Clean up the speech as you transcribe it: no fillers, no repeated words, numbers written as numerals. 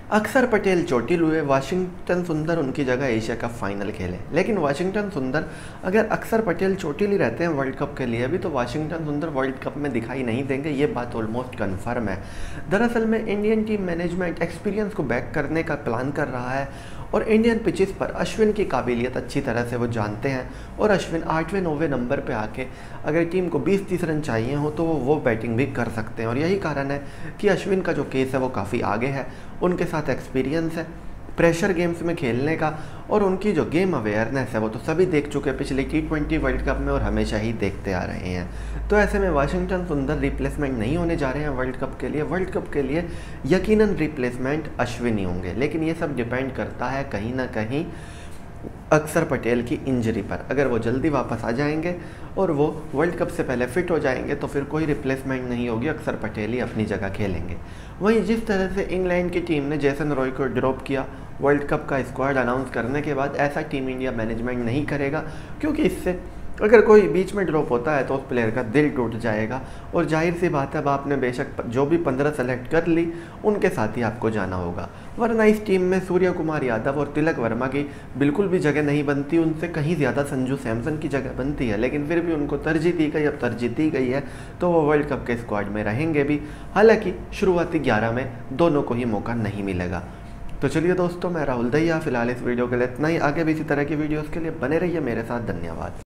अक्षर पटेल चोटिल हुए, वाशिंगटन सुंदर उनकी जगह एशिया कप फाइनल खेले। लेकिन वाशिंगटन सुंदर, अगर अक्षर पटेल चोटिल ही रहते हैं वर्ल्ड कप के लिए भी, तो वाशिंगटन सुंदर वर्ल्ड कप में दिखाई नहीं देंगे, ये बात ऑलमोस्ट कन्फर्म है। दरअसल में इंडियन टीम मैनेजमेंट एक्सपीरियंस को बैक करने का प्लान कर रहा है और इंडियन पिचेस पर अश्विन की काबिलियत अच्छी तरह से वो जानते हैं। और अश्विन 8वें-9वें नंबर पे आके अगर टीम को 20-30 रन चाहिए हो तो वो बैटिंग भी कर सकते हैं। और यही कारण है कि अश्विन का जो केस है वो काफ़ी आगे है, उनके साथ एक्सपीरियंस है प्रेशर गेम्स में खेलने का, और उनकी जो गेम अवेयरनेस है वो तो सभी देख चुके हैं पिछले T20 वर्ल्ड कप में और हमेशा ही देखते आ रहे हैं। तो ऐसे में वाशिंगटन सुंदर रिप्लेसमेंट नहीं होने जा रहे हैं वर्ल्ड कप के लिए। वर्ल्ड कप के लिए यकीनन रिप्लेसमेंट अश्विन ही होंगे, लेकिन ये सब डिपेंड करता है कहीं ना कहीं अक्षर पटेल की इंजरी पर। अगर वो जल्दी वापस आ जाएंगे और वो वर्ल्ड कप से पहले फिट हो जाएंगे तो फिर कोई रिप्लेसमेंट नहीं होगी, अक्षर पटेल ही अपनी जगह खेलेंगे। वहीं जिस तरह से इंग्लैंड की टीम ने जेसन रॉय को ड्रॉप किया वर्ल्ड कप का स्क्वाड अनाउंस करने के बाद, ऐसा टीम इंडिया मैनेजमेंट नहीं करेगा, क्योंकि इससे अगर कोई बीच में ड्रॉप होता है तो उस प्लेयर का दिल टूट जाएगा। और जाहिर सी बात है, अब आपने बेशक जो भी 15 सेलेक्ट कर ली उनके साथ ही आपको जाना होगा, वरना इस टीम में सूर्य कुमार यादव और तिलक वर्मा की बिल्कुल भी जगह नहीं बनती, उनसे कहीं ज़्यादा संजू सैमसन की जगह बनती है। लेकिन फिर भी उनको तरजीह दी गई, अब तरजीह दी गई है तो वो वर्ल्ड कप के स्क्वाड में रहेंगे भी, हालांकि शुरुआती 11 में दोनों को ही मौका नहीं मिलेगा। तो चलिए दोस्तों, मैं राहुल दहिया, फिलहाल इस वीडियो के लिए इतना ही। आगे भी इसी तरह की वीडियोज़ के लिए बने रहिए मेरे साथ। धन्यवाद।